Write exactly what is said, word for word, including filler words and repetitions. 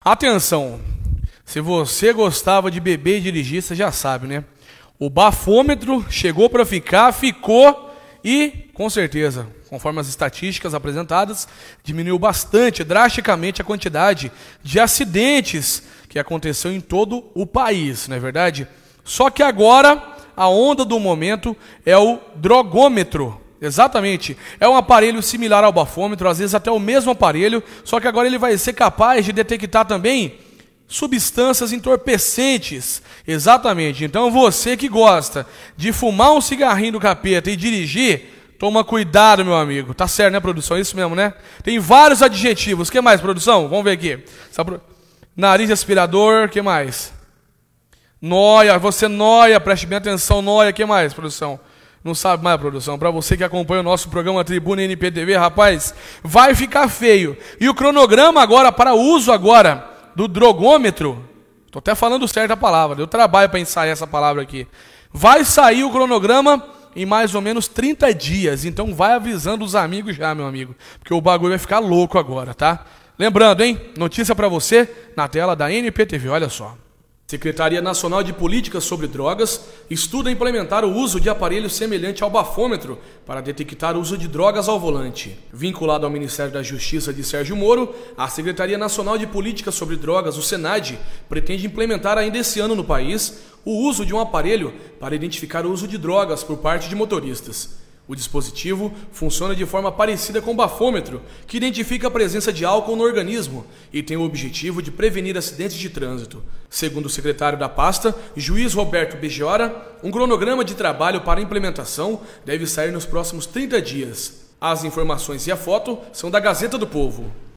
Atenção, se você gostava de beber e dirigir, você já sabe, né? O bafômetro chegou para ficar, ficou e, com certeza, conforme as estatísticas apresentadas, diminuiu bastante, drasticamente a quantidade de acidentes que aconteceu em todo o país, não é verdade? Só que agora, a onda do momento é o drogômetro. Exatamente, é um aparelho similar ao bafômetro, às vezes até o mesmo aparelho, só que agora ele vai ser capaz de detectar também substâncias entorpecentes. Exatamente, então você que gosta de fumar um cigarrinho do capeta e dirigir, toma cuidado, meu amigo. Tá certo, né, produção? É isso mesmo, né? Tem vários adjetivos. O que mais, produção? Vamos ver aqui. Nariz aspirador, o que mais? Nóia, você nóia, preste bem atenção, nóia, o que mais, produção? Não sabe mais, produção? Para você que acompanha o nosso programa Tribuna N P T V, rapaz, vai ficar feio. E o cronograma agora, para uso agora do drogômetro, tô até falando certo a palavra, deu trabalho para ensaiar essa palavra aqui. Vai sair o cronograma em mais ou menos trinta dias, então vai avisando os amigos já, meu amigo, porque o bagulho vai ficar louco agora, tá? Lembrando, hein, notícia para você na tela da N P T V, olha só. Secretaria Nacional de Políticas sobre Drogas estuda implementar o uso de aparelho semelhante ao bafômetro para detectar o uso de drogas ao volante. Vinculado ao Ministério da Justiça de Sérgio Moro, a Secretaria Nacional de Políticas sobre Drogas, o SENAD, pretende implementar ainda esse ano no país o uso de um aparelho para identificar o uso de drogas por parte de motoristas. O dispositivo funciona de forma parecida com o bafômetro, que identifica a presença de álcool no organismo e tem o objetivo de prevenir acidentes de trânsito. Segundo o secretário da pasta, juiz Roberto Begiora, um cronograma de trabalho para a implementação deve sair nos próximos trinta dias. As informações e a foto são da Gazeta do Povo.